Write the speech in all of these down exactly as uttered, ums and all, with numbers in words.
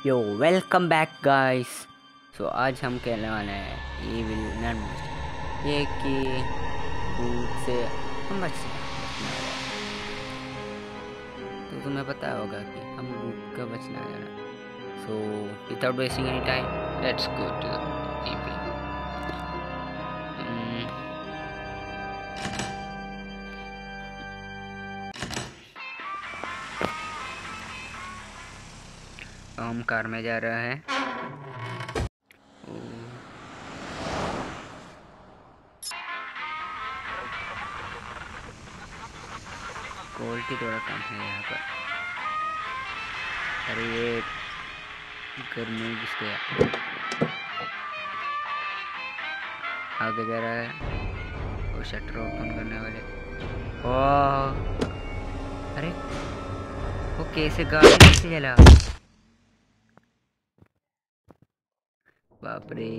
यो welcome back guys. So आज हम खेलने वाले हैं ये विल नॉट ये कि भूत से हम बच बचने वाले हैं। तो तुम्हें पता होगा कि हम भूत का बचना है ना। So without wasting any time let's go to the gameplay. हम कार में जा रहा है। क्वालिटी थोड़ा कम है यहाँ पर। अरे ये गर्मी घुस गया। आगे जा रहा है और शटर ओपन करने वाले। ओह अरे वो कैसे गाड़ी कैसे चला? बाप रे।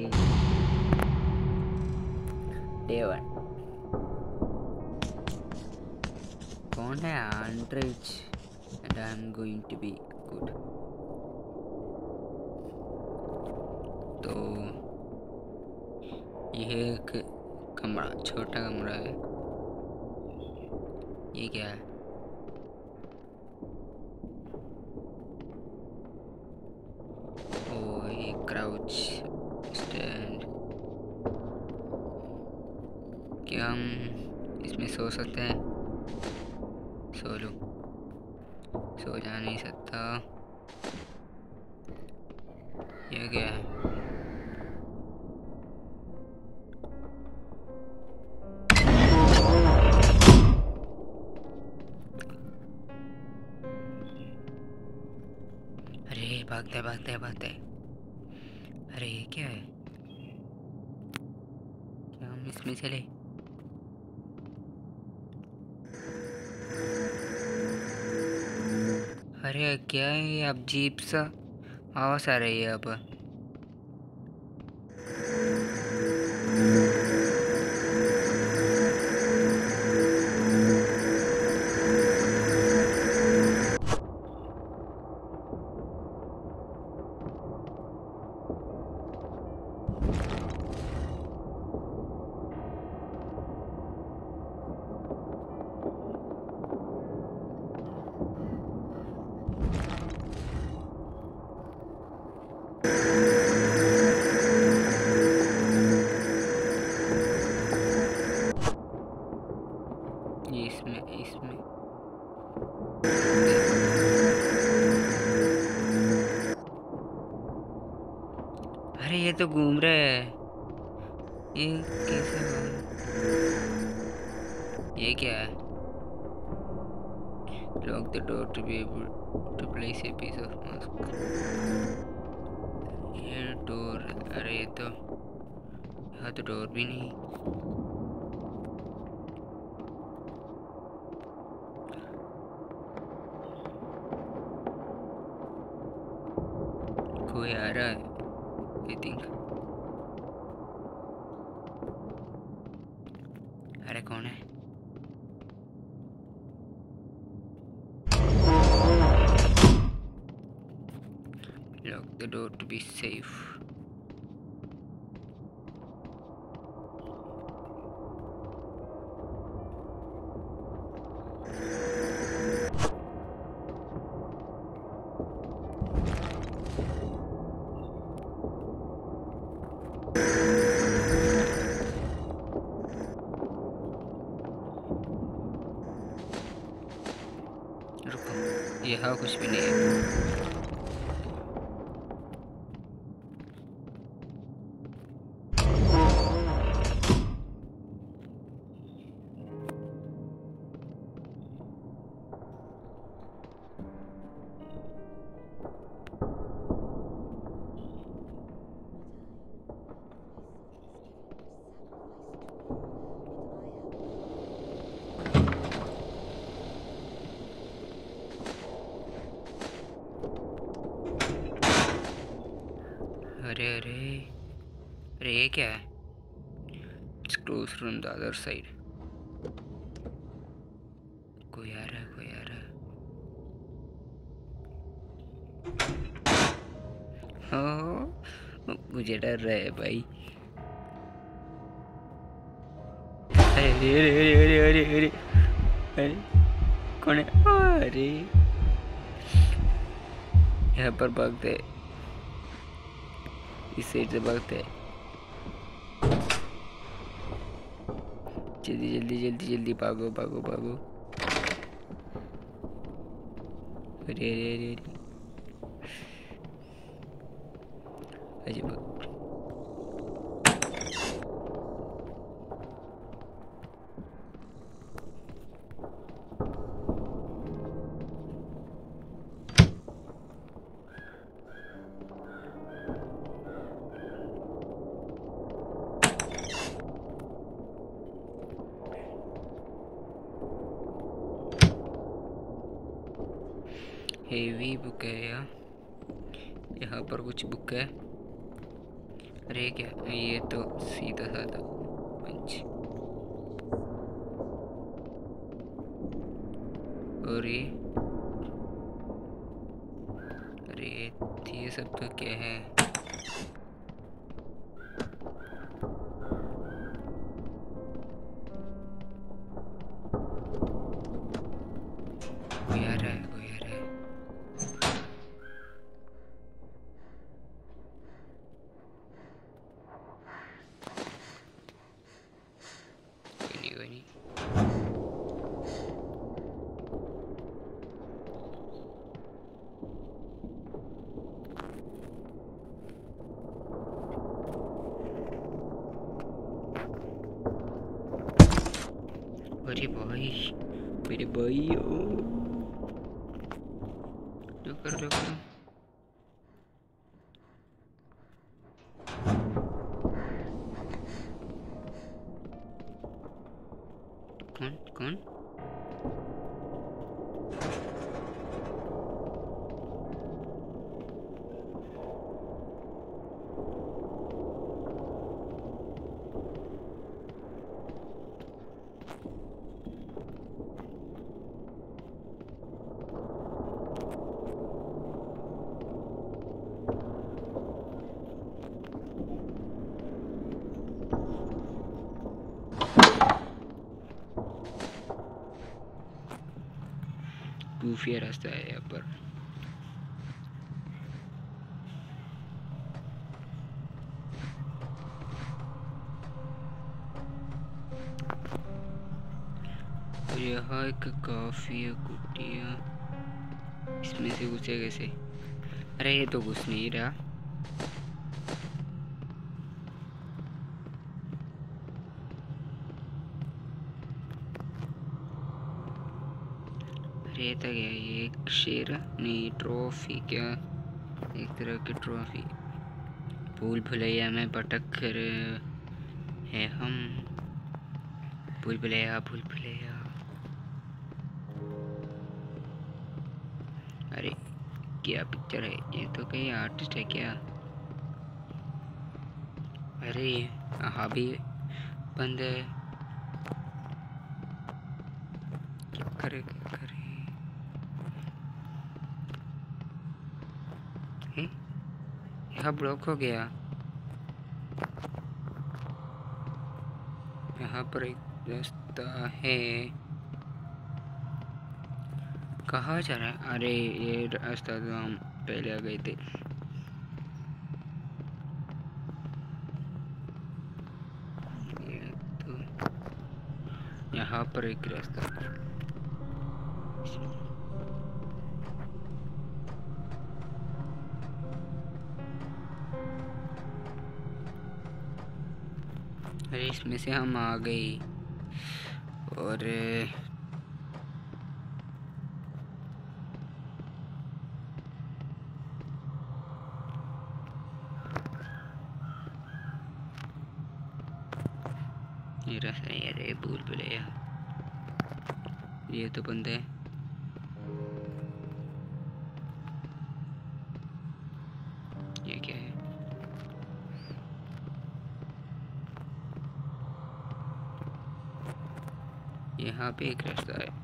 डेवन कौन है? Android and I am going to be good. तो यह एक कमरा, छोटा कमरा है। ये क्या है? ओ ये क्राउच स्टैंड। क्या हम इसमें सो सकते हैं? सो लूं? सो जा नहीं सकता। ये क्या है? अरे भागते भागते भागते। अरे ये क्या है? क्या हम इसमें चले? अरे क्या है? अब जीप सा आवाज आ रही है। अब इसमें इसमें अरे ये तो घूम रहा है। ये कैसे? ये क्या है? Lock the door to be able to place a piece of mask. ये डोर, अरे ये तो यहाँ तो डोर भी नहीं। कोई आ रहा है आई थिंक। अरे कौन है? Lock the door to be safe. रुको, यहाँ कुछ भी नहीं है। अरे अरे अरे ये क्या है? It's close from the other side. कोई आ रहा है, कोई आ रहा है। ओ, मुझे डर रहा है भाई। अरे अरे अरे अरे अरे अरे अरे कौन है? अरे यहाँ पर भागते, इस साइड से भागते। जल्दी जल्दी जल्दी जल्दी भागो भागो भागो। अरे अरे अरे अरे अजब। हेवी बुक है यार, यहाँ पर कुछ बुक है। अरे क्या, ये तो सीधा साधा पंच। और ये अरे ये सब तो क्या है? कोई आ रहा है, कोई आ रहा है। कोई नहीं कोई नहीं। अरे भाई मेरे भाई, ओ जो कर रहे हो? कौन कौन? गुफिया रास्ता है यहाँ पर। और यहाँ एक काफी है कुटिया, इसमें से घुसे कैसे? अरे ये तो घुस नहीं रहा। अरे था क्या ये? एक शेर नहीं, ट्रॉफी क्या, एक तरह की ट्रॉफी। भूल भुलैया में भटक कर है हम, भूल भुलैया भूल भुलैया। अरे क्या पिक्चर है ये? तो कहीं आर्टिस्ट है क्या? अरे यहाँ भी बंद है, क्या करे क्या करे? यहाँ ब्लॉक हो गया। यहाँ पर एक रास्ता है, कहाँ जा रहा है? अरे ये रास्ता तो हम पहले आ गए थे। ये तो यहाँ पर एक रास्ता, अरे इसमें से हम आ गए। और ये रास्ता है। अरे भूल भुलैया, ये तो बंद है। ये क्या है? यहाँ पे एक रास्ता है।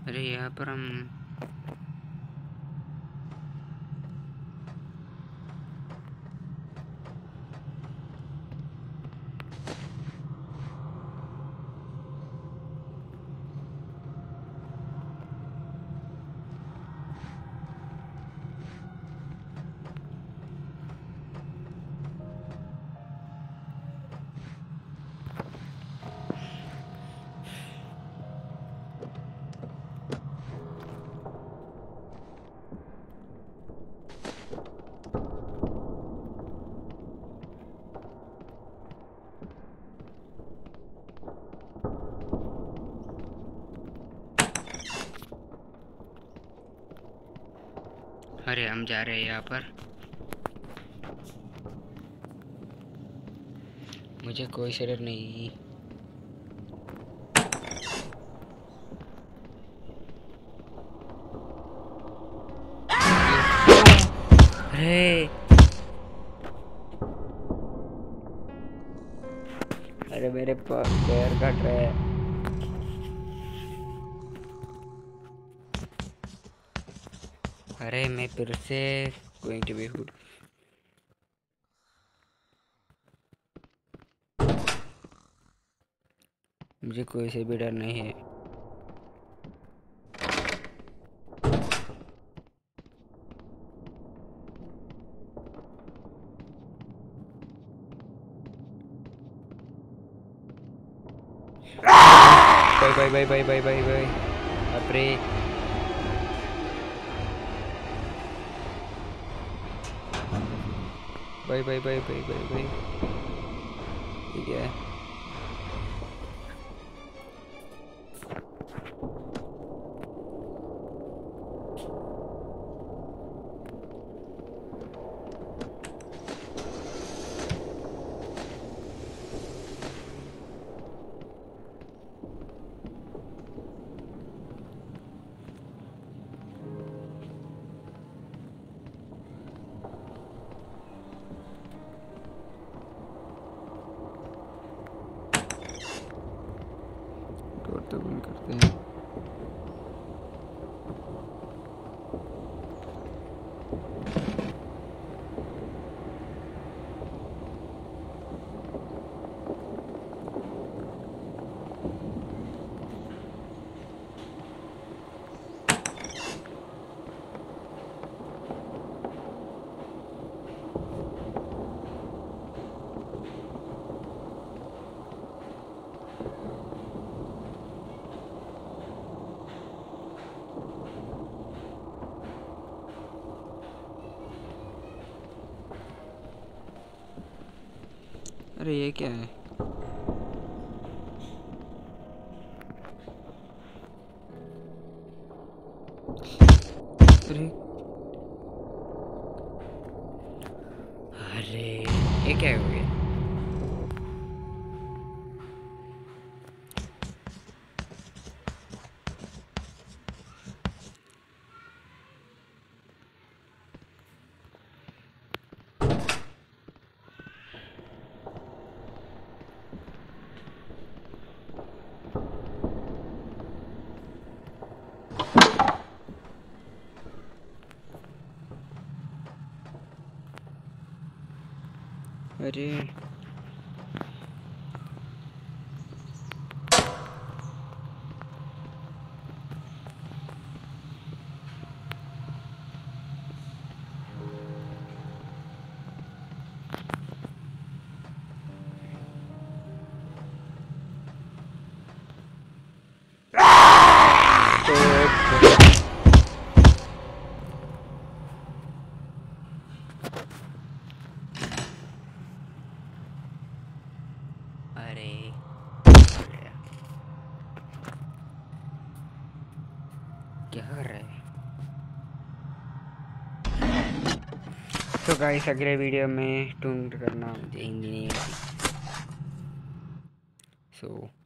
अरे यहाँ पर हम अरे हम जा रहे हैं यहाँ पर। मुझे कोई से डर नहीं। अरे अरे मेरे पैर कट रहे हैं। अरे मैं फिर से गोइंग टू बी हुड। मुझे कोई से भी डर नहीं है। Bye bye bye bye bye bye. अरे bye bye bye bye bye bye. ठीक है तो बंद करते हैं। अरे ये क्या है? अरे अरे ये क्या हो गया? अरे अरे क्या कर रहे हैं? तो गाइस अगले वीडियो में ट्यून करना मुझे हिंदी नहीं आती। सो